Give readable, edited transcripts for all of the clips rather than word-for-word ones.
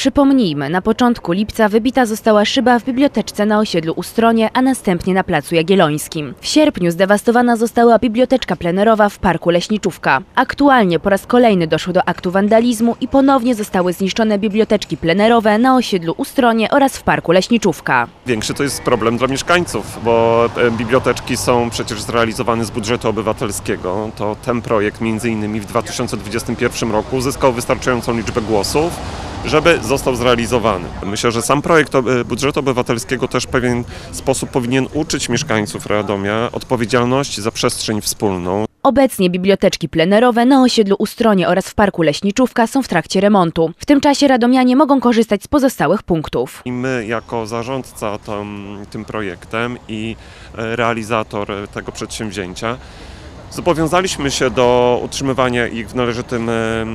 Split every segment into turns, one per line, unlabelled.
Przypomnijmy, na początku lipca wybita została szyba w biblioteczce na osiedlu Ustronie, a następnie na Placu Jagiellońskim. W sierpniu zdewastowana została biblioteczka plenerowa w Parku Leśniczówka. Aktualnie po raz kolejny doszło do aktu wandalizmu i ponownie zostały zniszczone biblioteczki plenerowe na osiedlu Ustronie oraz w Parku Leśniczówka.
Większy to jest problem dla mieszkańców, bo biblioteczki są przecież zrealizowane z budżetu obywatelskiego. To ten projekt między innymi w 2021 roku uzyskał wystarczającą liczbę głosów, żeby został zrealizowany. Myślę, że sam projekt budżetu obywatelskiego też w pewien sposób powinien uczyć mieszkańców Radomia odpowiedzialności za przestrzeń wspólną.
Obecnie biblioteczki plenerowe na osiedlu Ustronie oraz w Parku Leśniczówka są w trakcie remontu. W tym czasie radomianie mogą korzystać z pozostałych punktów.
I my jako zarządca tym projektem i realizator tego przedsięwzięcia zobowiązaliśmy się do utrzymywania ich w należytym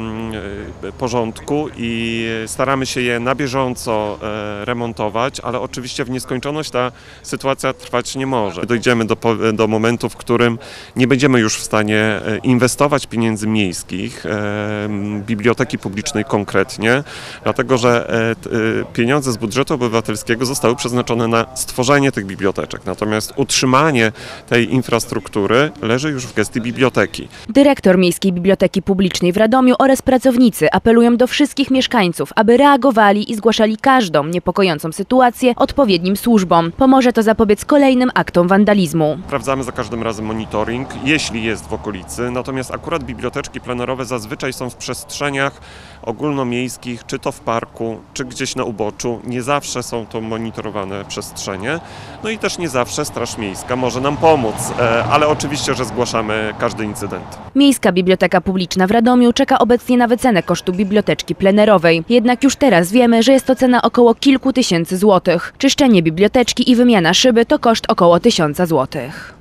porządku i staramy się je na bieżąco remontować, ale oczywiście w nieskończoność ta sytuacja trwać nie może. Dojdziemy do momentu, w którym nie będziemy już w stanie inwestować pieniędzy miejskich, biblioteki publicznej konkretnie, dlatego że pieniądze z budżetu obywatelskiego zostały przeznaczone na stworzenie tych biblioteczek, natomiast utrzymanie tej infrastruktury leży już w gestii biblioteki.
Dyrektor Miejskiej Biblioteki Publicznej w Radomiu oraz pracownicy apelują do wszystkich mieszkańców, aby reagowali i zgłaszali każdą niepokojącą sytuację odpowiednim służbom. Pomoże to zapobiec kolejnym aktom wandalizmu.
Sprawdzamy za każdym razem monitoring, jeśli jest w okolicy, natomiast akurat biblioteczki plenerowe zazwyczaj są w przestrzeniach ogólnomiejskich, czy to w parku, czy gdzieś na uboczu. Nie zawsze są to monitorowane przestrzenie, no i też nie zawsze Straż Miejska może nam pomóc, ale oczywiście, że zgłaszamy każdy incydent.
Miejska Biblioteka Publiczna w Radomiu czeka obecnie na wycenę kosztu biblioteczki plenerowej. Jednak już teraz wiemy, że jest to cena około kilku tysięcy złotych. Czyszczenie biblioteczki i wymiana szyby to koszt około 1000 złotych.